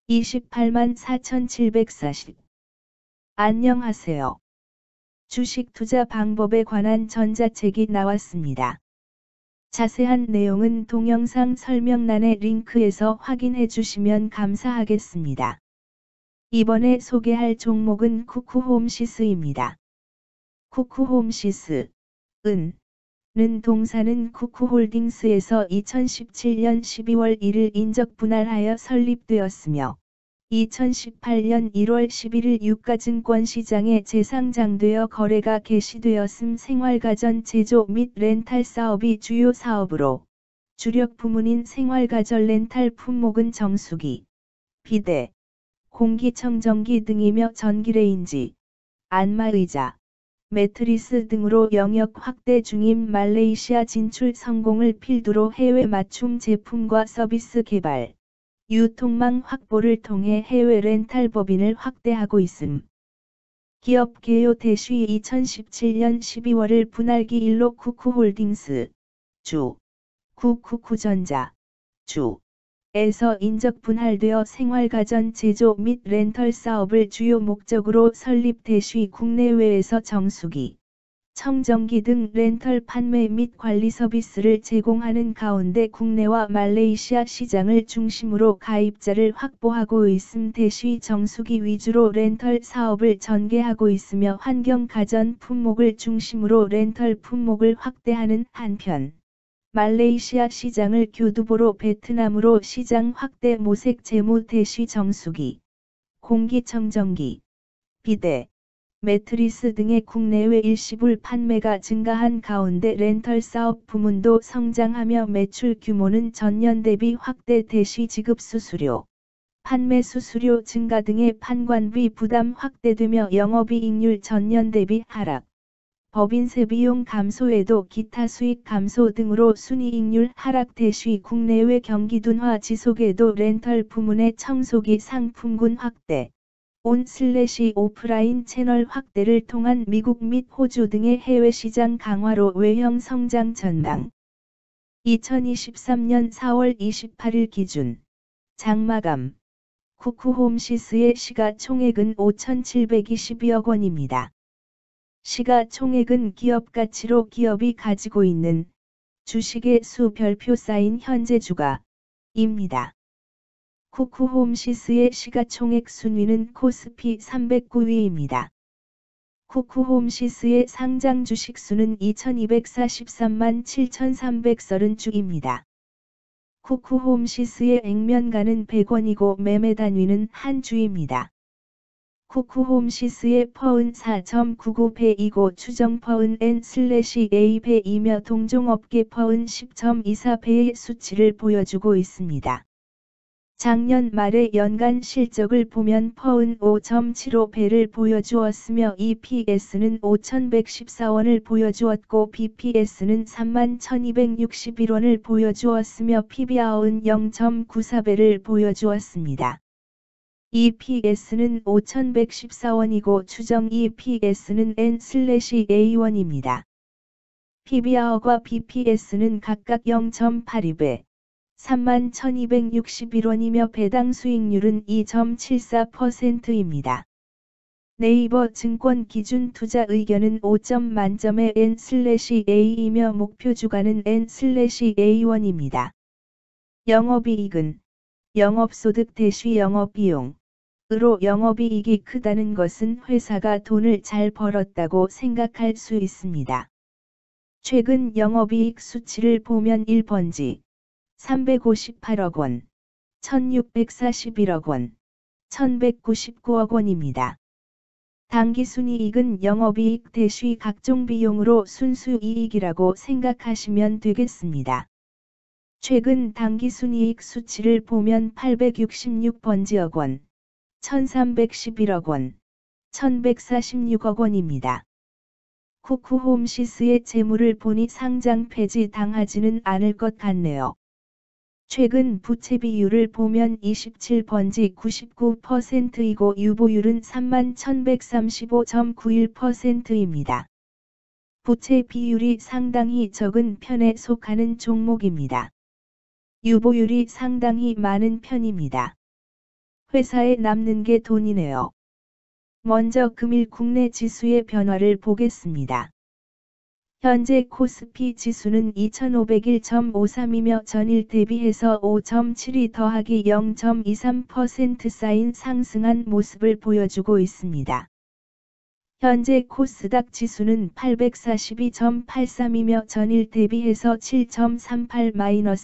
28만 4,740. 안녕하세요. 주식 투자 방법에 관한 전자책이 나왔습니다. 자세한 내용은 동영상 설명란의 링크에서 확인해 주시면 감사하겠습니다. 이번에 소개할 종목은 쿠쿠홈시스입니다. 쿠쿠홈시스, 는 동사는 쿠쿠홀딩스에서 2017년 12월 1일 인적 분할하여 설립되었으며 2018년 1월 11일 유가증권 시장에 재상장되어 거래가 개시되었음. 생활가전 제조 및 렌탈 사업이 주요 사업으로 주력 부문인 생활가전 렌탈 품목은 정수기, 비데, 공기청정기 등이며 전기레인지, 안마의자, 매트리스 등으로 영역 확대 중임. 말레이시아 진출 성공을 필두로 해외 맞춤 제품과 서비스 개발, 유통망 확보를 통해 해외 렌탈 법인을 확대하고 있음. 기업 개요 대시 2017년 12월을 분할기 일로 쿠쿠홀딩스, 쿠쿠전자, 에서 인적 분할되어 생활가전 제조 및 렌털 사업을 주요 목적으로 설립 대시 국내외에서 정수기, 청정기 등 렌털 판매 및 관리 서비스를 제공하는 가운데 국내와 말레이시아 시장을 중심으로 가입자를 확보하고 있음. 대시 정수기 위주로 렌털 사업을 전개하고 있으며 환경 가전 품목을 중심으로 렌털 품목을 확대하는 한편 말레이시아 시장을 교두보로 베트남으로 시장 확대 모색 재무. 대시 정수기, 공기청정기, 비데, 매트리스 등의 국내외 일시불 판매가 증가한 가운데 렌털 사업 부문도 성장하며 매출 규모는 전년 대비 확대. 대시 지급 수수료, 판매 수수료 증가 등의 판관비 부담 확대되며 영업이익률 전년 대비 하락, 법인세 비용 감소에도 기타 수익 감소 등으로 순이익률 하락. 대시 국내외 경기 둔화 지속에도 렌털 부문의 청소기 상품군 확대, 온/오프라인 채널 확대를 통한 미국 및 호주 등의 해외 시장 강화로 외형 성장 전망. 2023년 4월 28일 기준 장마감 쿠쿠홈시스의 시가총액은 5,722억 원입니다. 시가총액은 기업 가치로 기업이 가지고 있는 주식의 수 별표 쌓인 현재 주가입니다. 쿠쿠홈시스의 시가총액 순위는 코스피 309위입니다. 쿠쿠홈시스의 상장 주식 수는 2243만 7330주입니다. 쿠쿠홈시스의 액면가는 100원이고 매매 단위는 한 주입니다. 쿠쿠홈시스의 퍼은 4.99배이고 추정 퍼은 N/A배이며 동종업계 퍼은 10.24배의 수치를 보여주고 있습니다. 작년 말의 연간 실적을 보면 퍼은 5.75배를 보여주었으며 EPS는 5,114원을 보여주었고 BPS는 31,261원을 보여주었으며 PBR은 0.94배를 보여주었습니다. EPS는 5,114원이고 추정 EPS는 N/A원입니다. PBR과 BPS는 각각 0.82배, 31,261원이며 배당 수익률은 2.74%입니다. 네이버 증권 기준 투자 의견은 5점 만점의 N/A이며 목표 주가는 N/A원입니다. 영업이익은 영업소득 대시 영업비용 으로 영업이익이 크다는 것은 회사가 돈을 잘 벌었다고 생각할 수 있습니다. 최근 영업이익 수치를 보면 1번지 358억 원, 1641억 원, 1199억 원입니다. 당기순이익은 영업이익 대시 각종 비용으로 순수이익이라고 생각하시면 되겠습니다. 최근 당기순이익 수치를 보면 866번지억 원, 1311억 원, 1146억 원입니다. 쿠쿠홈시스의 재물을 보니 상장 폐지 당하지는 않을 것 같네요. 최근 부채 비율을 보면 27번지 99%이고 유보율은 31,135.91%입니다. 부채 비율이 상당히 적은 편에 속하는 종목입니다. 유보율이 상당히 많은 편입니다. 회사에 남는 게 돈이네요. 먼저 금일 국내 지수의 변화를 보겠습니다. 현재 코스피 지수는 2501.53이며 전일 대비해서 5.72 더하기 0.23% 쌓인 상승한 모습을 보여주고 있습니다. 현재 코스닥 지수는 842.83이며 전일 대비해서 7.38-